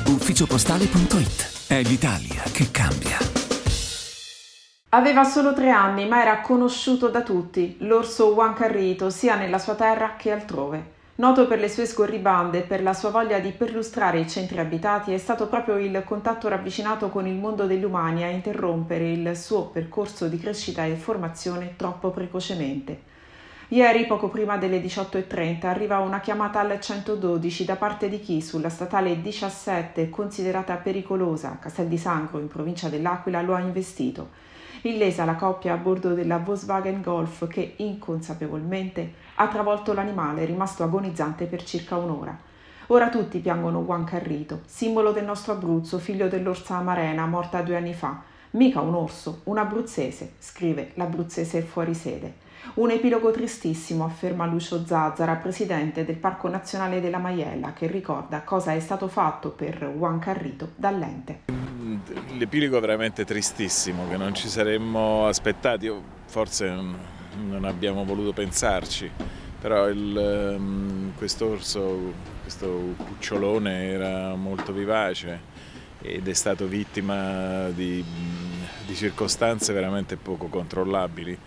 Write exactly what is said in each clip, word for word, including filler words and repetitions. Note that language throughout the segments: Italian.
ufficiopostale punto it. È l'Italia che cambia. Aveva solo tre anni, ma era conosciuto da tutti, l'orso Juan Carrito, sia nella sua terra che altrove. Noto per le sue scorribande e per la sua voglia di perlustrare i centri abitati, è stato proprio il contatto ravvicinato con il mondo degli umani a interrompere il suo percorso di crescita e formazione troppo precocemente. Ieri, poco prima delle diciotto e trenta, arriva una chiamata al centododici da parte di chi sulla statale diciassette, considerata pericolosa, a Castel di Sangro, in provincia dell'Aquila, lo ha investito. Illesa la coppia a bordo della Volkswagen Golf che, inconsapevolmente, ha travolto l'animale, rimasto agonizzante per circa un'ora. Ora tutti piangono Juan Carrito, simbolo del nostro Abruzzo, figlio dell'orsa Amarena, morta due anni fa. Mica un orso, un abruzzese, scrive l'abruzzese fuori sede. Un epilogo tristissimo, afferma Lucio Zazzara, presidente del Parco Nazionale della Maiella, che ricorda cosa è stato fatto per Juan Carrito dall'ente. L'epilogo è veramente tristissimo, che non ci saremmo aspettati, forse non abbiamo voluto pensarci, però il, questo orso, questo cucciolone era molto vivace ed è stato vittima di, di circostanze veramente poco controllabili,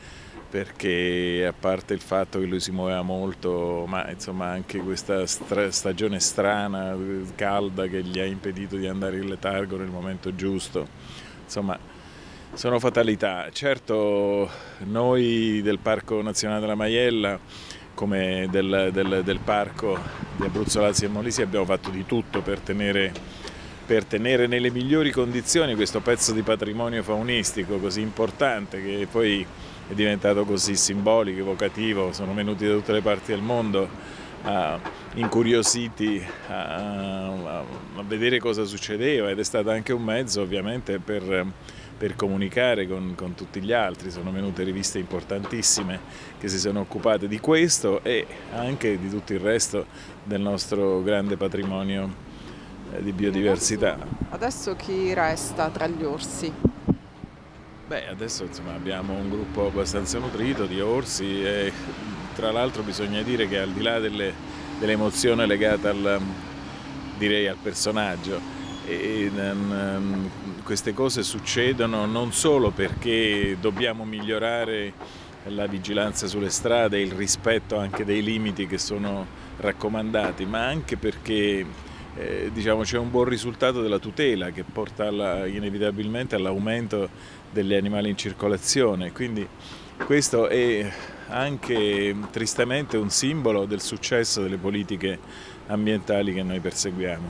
perché a parte il fatto che lui si muoveva molto, ma insomma anche questa stagione strana, calda, che gli ha impedito di andare in letargo nel momento giusto, insomma sono fatalità. Certo, noi del Parco Nazionale della Maiella, come del, del, del Parco di Abruzzo, Lazio e Molise, abbiamo fatto di tutto per tenere, per tenere nelle migliori condizioni questo pezzo di patrimonio faunistico così importante, che poi è diventato così simbolico, evocativo. Sono venuti da tutte le parti del mondo, uh, incuriositi a, a, a vedere cosa succedeva, ed è stato anche un mezzo ovviamente per, per comunicare con, con tutti gli altri. Sono venute riviste importantissime che si sono occupate di questo e anche di tutto il resto del nostro grande patrimonio eh, di biodiversità. Adesso chi resta tra gli orsi? Beh, adesso insomma, abbiamo un gruppo abbastanza nutrito di orsi e tra l'altro bisogna dire che al di là delle, dell'emozione legata al, direi, al personaggio, e, um, queste cose succedono non solo perché dobbiamo migliorare la vigilanza sulle strade e il rispetto anche dei limiti che sono raccomandati, ma anche perché Eh, diciamo, c'è un buon risultato della tutela che porta alla, inevitabilmente all'aumento degli animali in circolazione, quindi questo è anche tristemente un simbolo del successo delle politiche ambientali che noi perseguiamo.